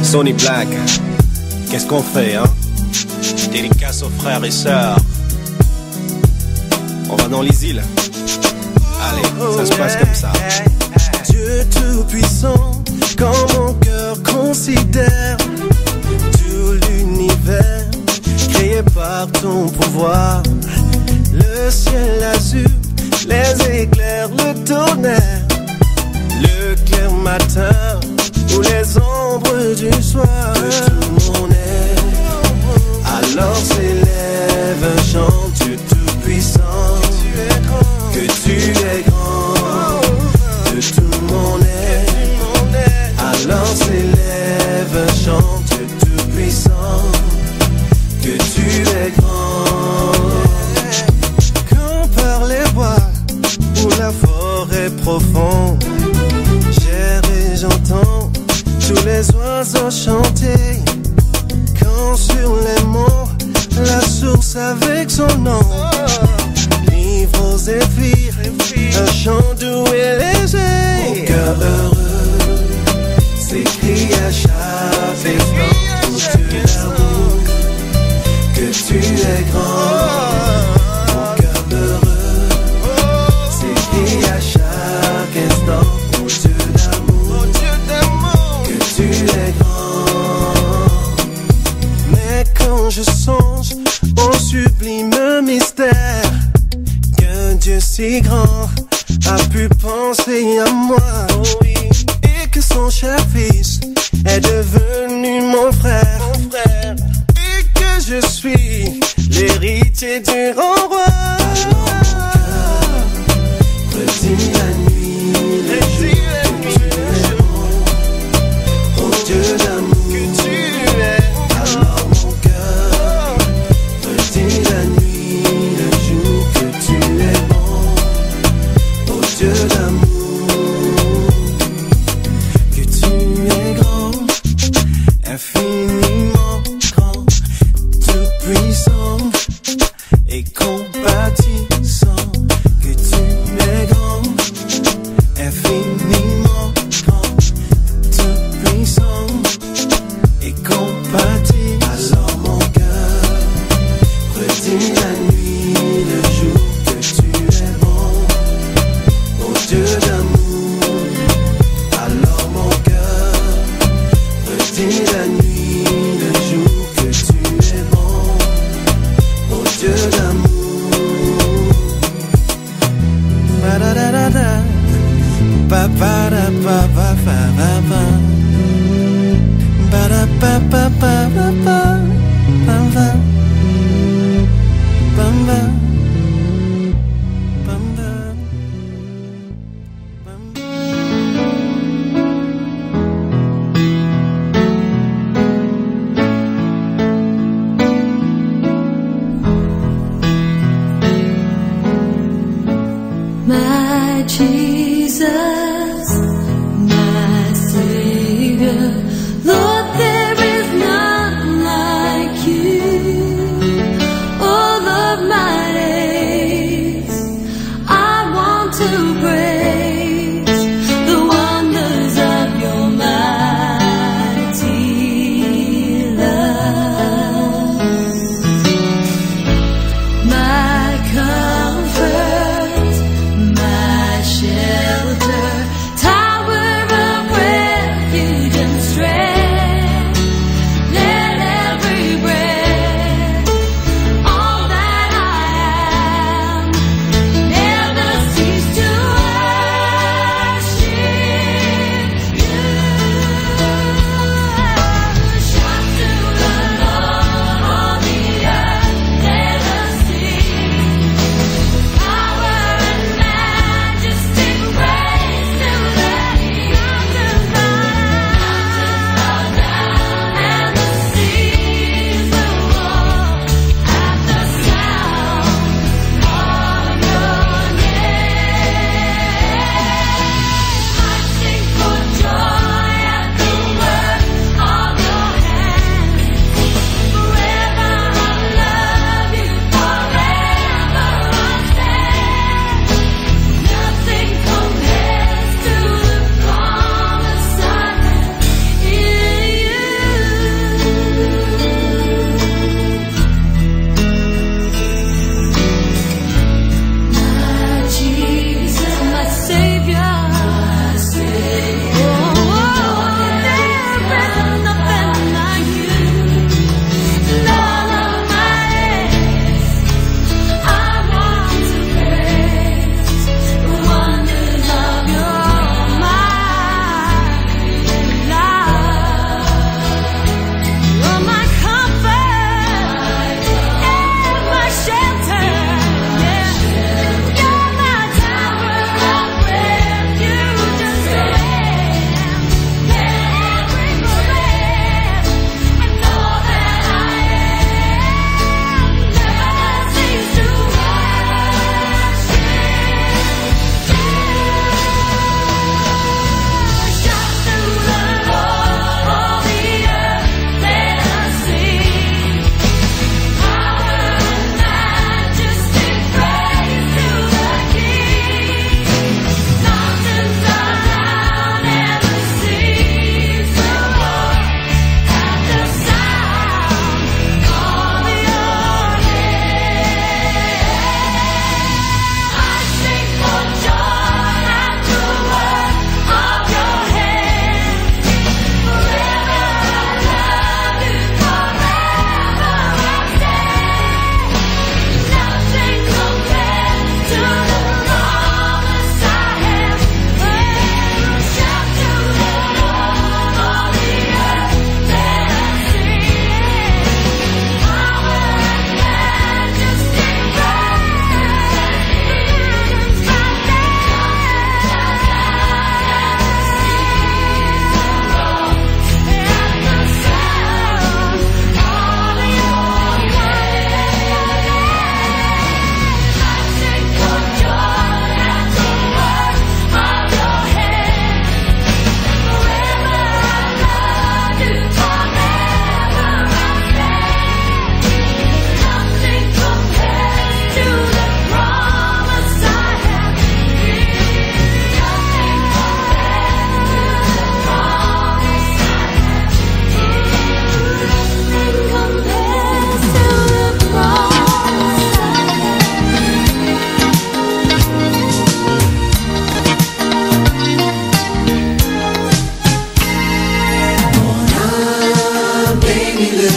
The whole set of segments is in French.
Sony Black, qu'est-ce qu'on fait, hein? Dédicace aux frères et sœurs. On va dans les îles. Allez, ça se passe comme ça. Dieu tout-puissant, quand mon cœur considère tout l'univers créé par ton pouvoir, le ciel azur, les éclairs, le tonnerre, le clair matin ou les ombres du soir. Que tout mon être, alors s'élève un chant, Dieu tout-puissant, que tu es grand. De tout mon être, alors s'élève un chant, Dieu tout-puissant, que tu es grand. Quand par les bois ou la forêt profonde, j'erre et j'entends tous les oiseaux chanter. Quand sur les monts, la source avec son nom livre aux zéphyrs un chant doux et léger. Mon cœur heureux s'écrie à chaque instant que tu es grand. Mon cœur heureux s'écrie à chaque instant, mon Dieu d'amour, que tu es grand. Mais quand je songe au sublime mystère qu'un Dieu si grand a pu penser à moi, oh oui, et que son cher fils est devenu mon frère, et que je suis l'héritier du grand roi. Alors mon cœur redit la nuit, le jour, oh Dieu d'amour, que tu es. Alors mon cœur redit la nuit, le jour, que tu es bon, oh Dieu d'amour, que tu es grand, infiniment grand, tout puissant et compatissant, que tu es grand, infiniment grand, tout puissant et compatissant. Alors mon cœur redit la nuit, le jour, que tu es bon, oh Dieu d'amour. Alors mon cœur redit la nuit, le jour, que tu es bon, oh Dieu d'amour. Ba-da-da-da-da, ba-ba-da-ba-ba-ba-ba-ba, ba-da-ba-ba-ba-ba-ba, ba-ba, ba-ba, ba-ba, ba-ba. My Jesus, my Savior, Lord, there is none like you. All of my days, I want to praise the wonders of your mighty love. My comfort, my shelter, tower of refuge and strength. Let every breath, all that I am, never cease to worship you. Shout to the Lord, all the earth, let us sing. Power and majesty, praise to the King. Mountains bow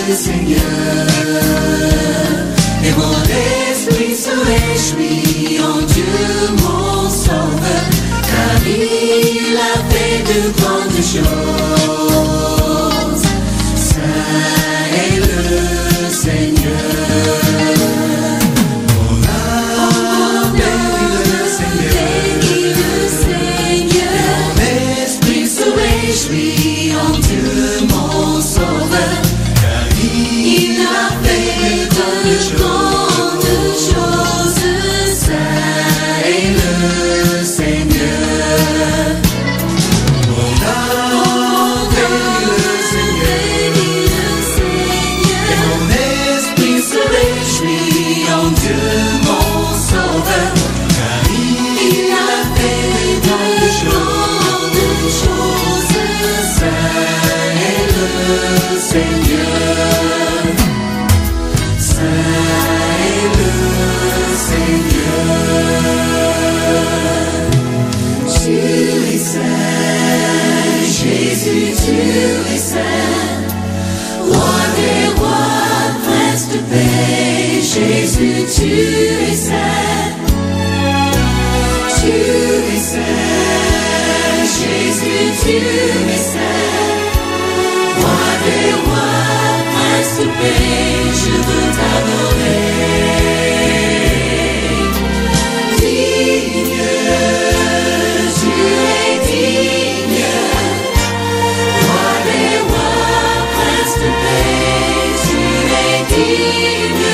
le Seigneur. Et mon esprit se réjouit en Dieu mon sauveur, car il a fait de grandes choses. Saint est le Seigneur. Mon âme bénit le Seigneur. Et mon esprit se réjouit en Dieu mon sauveur, car il a fait de grandes choses. Saint est le Seigneur. Mon âme bénit le Seigneur. Et mon esprit se réjouit en Dieu mon sauveur, car il a fait de grandes choses. Saint est le Seigneur. Saint est le Seigneur. Tu es saint, Jésus, tu es saint. Roi des rois, prince de paix, Jésus, tu es saint. Tu es saint, Jésus, tu es saint. Roi des rois, prince de paix, je veux t'adorer. Digne, tu es digne. Roi des rois, prince de paix, tu es digne.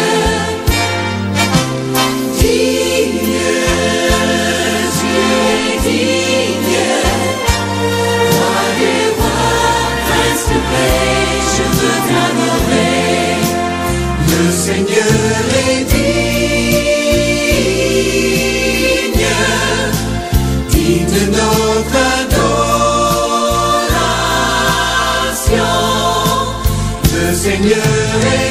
Digne, tu es digne. Roi des rois, prince de paix, je veux t'adorer. Le Seigneur est digne, digne de notre adoration. Le Seigneur est